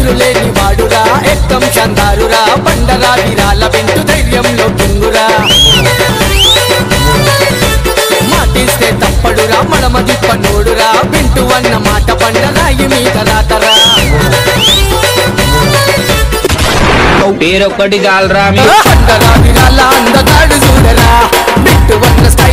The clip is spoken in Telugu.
ఎదురులేని వాడురా ఎక్కం చందారురా బండరా వీరాల వెంటు ధైర్యంలో కింగురా మాటిస్తే తప్పడురా మడమ దిప్ప నోడురా బింటు అన్న మాట బండరాయి మీద రాతరా పేరొక్కటి చాలరా బండరా వీరాల అందగాడు చూడరా బింటు అన్న